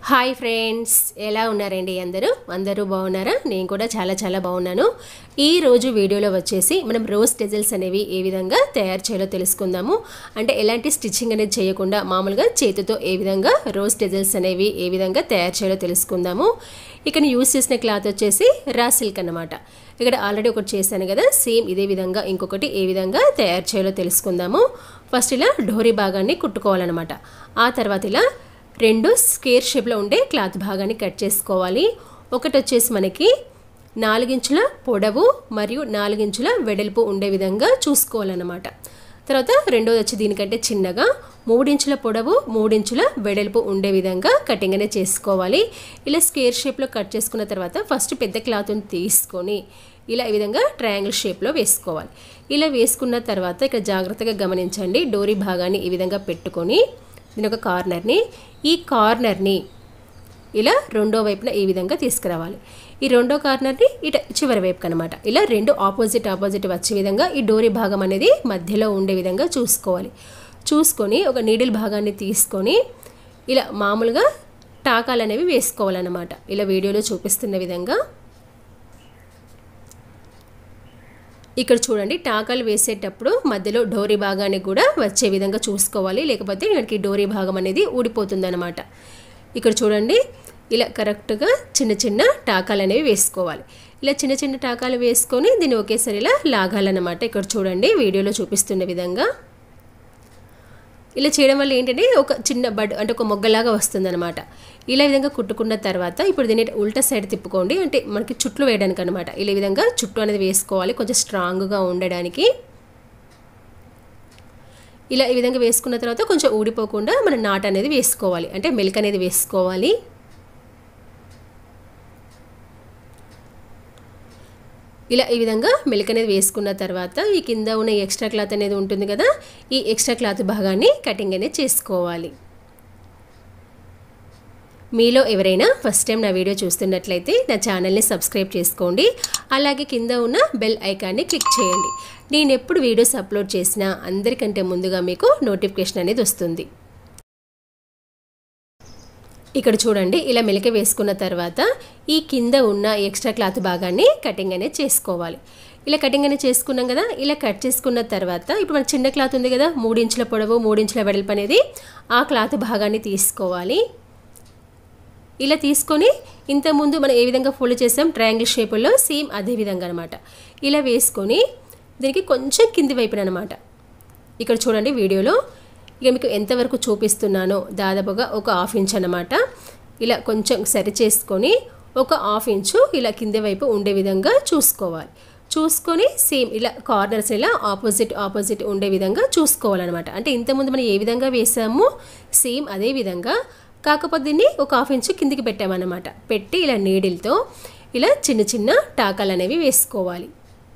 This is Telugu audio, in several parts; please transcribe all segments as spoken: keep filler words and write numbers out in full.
హాయ్ ఫ్రెండ్స్, ఎలా ఉన్నారండి? అందరూ అందరూ బాగున్నారా? నేను కూడా చాలా చాలా బాగున్నాను. ఈ రోజు వీడియోలో వచ్చేసి మనం రోజ్ టెజల్స్ అనేవి ఏ విధంగా తయారు చేయాలో తెలుసుకుందాము. అంటే ఎలాంటి స్టిచ్చింగ్ అనేది చేయకుండా మామూలుగా చేతితో ఏ విధంగా రోజ్ టెజల్స్ అనేవి ఏ విధంగా తయారు చేయాలో తెలుసుకుందాము. ఇక్కడ యూస్ చేసిన క్లాత్ వచ్చేసి రా సిల్క్ అన్నమాట. ఇక్కడ ఆల్రెడీ ఒకటి చేశాను కదా, సేమ్ ఇదే విధంగా ఇంకొకటి ఏ విధంగా తయారు చేయాలో తెలుసుకుందాము. ఫస్ట్ ఇలా డోరీ భాగాన్ని కుట్టుకోవాలన్నమాట. ఆ తర్వాత ఇలా రెండు స్క్వేర్ షేప్లో ఉండే క్లాత్ భాగాన్ని కట్ చేసుకోవాలి. ఒకటి వచ్చేసి మనకి నాలుగించుల పొడవు మరియు నాలుగించుల వెడల్పు ఉండే విధంగా చూసుకోవాలన్నమాట. తర్వాత రెండోది వచ్చి దీనికంటే చిన్నగా మూడించుల పొడవు మూడించుల వెడల్పు ఉండే విధంగా కటింగ్ అనేది చేసుకోవాలి. ఇలా స్క్వేర్ షేప్లో కట్ చేసుకున్న తర్వాత ఫస్ట్ పెద్ద క్లాత్ని తీసుకొని ఇలా ఈ విధంగా ట్రయాంగిల్ షేప్లో వేసుకోవాలి. ఇలా వేసుకున్న తర్వాత ఇక్కడ జాగ్రత్తగా గమనించండి, డోరీ భాగాన్ని ఈ విధంగా పెట్టుకొని దీని ఒక కార్నర్ని ఈ కార్నర్ని ఇలా రెండో వైపున ఈ విధంగా తీసుకురావాలి. ఈ రెండో కార్నర్ని ఇట చివరి వైపుకి అనమాట. ఇలా రెండు ఆపోజిట్ ఆపోజిట్ వచ్చే విధంగా ఈ డోరీ భాగం అనేది మధ్యలో ఉండే విధంగా చూసుకోవాలి. చూసుకొని ఒక నీడిల్ భాగాన్ని తీసుకొని ఇలా మామూలుగా టాకాలు అనేవి వేసుకోవాలన్నమాట. ఇలా వీడియోలో చూపిస్తున్న విధంగా ఇక్కడ చూడండి, టాకాలు వేసేటప్పుడు మధ్యలో డోరీ భాగాన్ని కూడా వచ్చే విధంగా చూసుకోవాలి, లేకపోతే మనకి డోరీ భాగం అనేది ఊడిపోతుంది అనమాట. ఇక్కడ చూడండి, ఇలా కరెక్ట్గా చిన్న చిన్న టాకాలు అనేవి వేసుకోవాలి. ఇలా చిన్న చిన్న టాకాలు వేసుకొని దీన్ని ఒకేసారి ఇలా లాగాలన్నమాట. ఇక్కడ చూడండి వీడియోలో చూపిస్తున్న విధంగా ఇలా చేయడం వల్ల ఏంటంటే ఒక చిన్న బడ్ అంటే ఒక మొగ్గలాగా వస్తుందన్నమాట. ఇలా విధంగా కుట్టుకున్న తర్వాత ఇప్పుడు దీన్ని ఉల్టా సైడ్ తిప్పుకోండి, అంటే మనకి చుట్లు వేయడానికి అనమాట. ఇలా విధంగా చుట్టు అనేది వేసుకోవాలి కొంచెం స్ట్రాంగ్గా ఉండడానికి. ఇలా ఈ విధంగా వేసుకున్న తర్వాత కొంచెం ఊడిపోకుండా మన నాట్ అనేది వేసుకోవాలి, అంటే మెలిక అనేది వేసుకోవాలి. ఇలా ఈ విధంగా మెలిక అనేది వేసుకున్న తర్వాత ఈ కింద ఉన్న ఎక్స్ట్రా క్లాత్ అనేది ఉంటుంది కదా, ఈ ఎక్స్ట్రా క్లాత్ భాగాన్ని కటింగ్ అనేది చేసుకోవాలి. మీలో ఎవరైనా ఫస్ట్ టైం నా వీడియో చూస్తున్నట్లయితే నా ఛానల్ని సబ్స్క్రైబ్ చేసుకోండి. అలాగే కింద ఉన్న బెల్ ఐకాన్ని క్లిక్ చేయండి. నేను ఎప్పుడు వీడియోస్ అప్లోడ్ చేసినా అందరికంటే ముందుగా మీకు నోటిఫికేషన్ అనేది వస్తుంది. ఇక్కడ చూడండి, ఇలా మెలిక వేసుకున్న తర్వాత ఈ కింద ఉన్న ఎక్స్ట్రా క్లాత్ భాగాన్ని కటింగ్ అనేది చేసుకోవాలి. ఇలా కటింగ్ అనేది చేసుకున్నాం కదా, ఇలా కట్ చేసుకున్న తర్వాత ఇప్పుడు మన చిన్న క్లాత్ ఉంది కదా, మూడించుల పొడవు మూడించుల వెడల్పు అనేది ఆ క్లాత్ భాగాన్ని తీసుకోవాలి. ఇలా తీసుకొని ఇంతకుముందు మనం ఏ విధంగా ఫోల్డ్ చేసాం ట్రయాంగిల్ షేపుల్లో సేమ్ అదే విధంగా అనమాట. ఇలా వేసుకొని దీనికి కొంచెం కింది వైపున అనమాట. ఇక్కడ చూడండి వీడియోలో ఇక మీకు ఎంతవరకు చూపిస్తున్నానో దాదాపుగా ఒక హాఫ్ ఇంచ్ అనమాట. ఇలా కొంచెం సరి చేసుకొని ఒక హాఫ్ ఇంచు ఇలా కింది వైపు ఉండే విధంగా చూసుకోవాలి. చూసుకొని సేమ్ ఇలా కార్నర్స్ ఇలా ఆపోజిట్ ఆపోజిట్ ఉండే విధంగా చూసుకోవాలన్నమాట. అంటే ఇంతకుముందు మనం ఏ విధంగా వేసామో సేమ్ అదే విధంగా, కాకపోతే దీన్ని ఒక హాఫ్ ఇంచు కిందికి పెట్టామన్నమాట. పెట్టి ఇలా నీడిల్తో ఇలా చిన్న చిన్న టాకాలు అనేవి వేసుకోవాలి.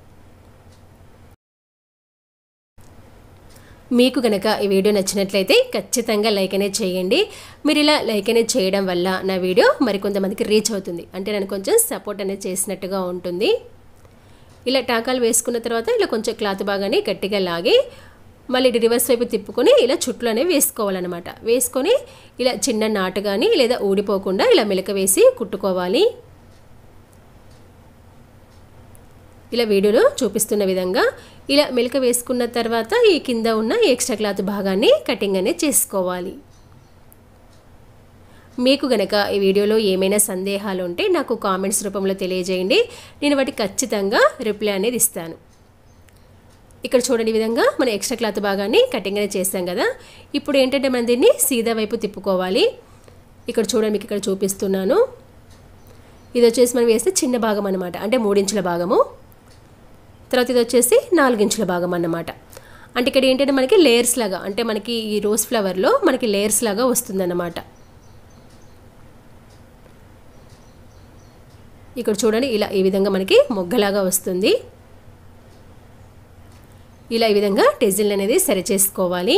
మీకు కనుక ఈ వీడియో నచ్చినట్లయితే ఖచ్చితంగా లైక్ అనేది చేయండి. మీరు ఇలా లైక్ అనేది చేయడం వల్ల నా వీడియో మరికొంతమందికి రీచ్ అవుతుంది, అంటే నన్ను కొంచెం సపోర్ట్ అనేది చేసినట్టుగా ఉంటుంది. ఇలా టాకాలు వేసుకున్న తర్వాత ఇలా కొంచెం క్లాత్ భాగాన్ని గట్టిగా లాగి మళ్ళీ రివర్స్ వైపు తిప్పుకొని ఇలా చుట్లు అనేవి వేసుకోవాలన్నమాట. వేసుకొని ఇలా చిన్న నాటు కానీ లేదా ఊడిపోకుండా ఇలా మెలక వేసి కుట్టుకోవాలి. ఇలా వీడియోలో చూపిస్తున్న విధంగా ఇలా మెలిక వేసుకున్న తర్వాత ఈ కింద ఉన్న ఎక్స్ట్రా క్లాత్ భాగాన్ని కటింగ్ అనేది చేసుకోవాలి. మీకు గనక ఈ వీడియోలో ఏమైనా సందేహాలు ఉంటే నాకు కామెంట్స్ రూపంలో తెలియజేయండి, నేను వాటికి ఖచ్చితంగా రిప్లై అనేది ఇస్తాను. ఇక్కడ చూడండి ఈ విధంగా మనం ఎక్స్ట్రా క్లాత్ భాగాన్ని కటింగ్ అనేది చేస్తాం కదా, ఇప్పుడు ఏంటంటే మనం దీన్ని సీదా వైపు తిప్పుకోవాలి. ఇక్కడ చూడండి, మీకు ఇక్కడ చూపిస్తున్నాను. ఇది వచ్చేసి మనం వేస్తే చిన్న భాగం అన్నమాట, అంటే మూడించుల భాగము. తర్వాత ఇది వచ్చేసి నాలుగించుల భాగం అన్నమాట. అంటే ఇక్కడ ఏంటంటే మనకి లేయర్స్ లాగా, అంటే మనకి ఈ రోజ్ ఫ్లవర్లో మనకి లేయర్స్ లాగా వస్తుందన్నమాట. ఇక్కడ చూడండి, ఇలా ఈ విధంగా మనకి మొగ్గలాగా వస్తుంది. ఇలా ఈ విధంగా టెజిల్ అనేది సరి చేసుకోవాలి.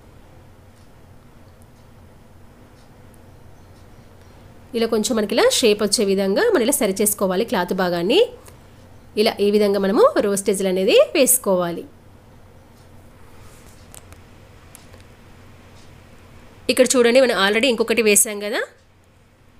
ఇలా కొంచెం మనకి ఇలా షేప్ వచ్చే విధంగా మనం ఇలా సరి చేసుకోవాలి క్లాత్ భాగాన్ని. ఇలా ఈ విధంగా మనము రోజ్ టెజిల్ అనేది వేసుకోవాలి. ఇక్కడ చూడండి, మనం ఆల్రెడీ ఇంకొకటి వేసాం కదా,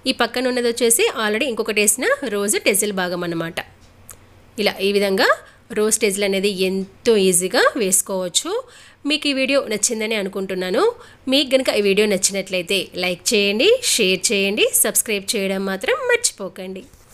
ఈ పక్కన ఉన్నది వచ్చేసి ఆల్రెడీ ఇంకొకటి వేసిన రోజు టెజిల్ భాగం అన్నమాట. ఇలా ఈ విధంగా రోజ్ టెజిల్ అనేది ఎంతో ఈజీగా వేసుకోవచ్చు. మీకు ఈ వీడియో నచ్చిందని అనుకుంటున్నాను. మీకు కనుక ఈ వీడియో నచ్చినట్లయితే లైక్ చేయండి, షేర్ చేయండి, సబ్స్క్రైబ్ చేయడం మాత్రం మర్చిపోకండి.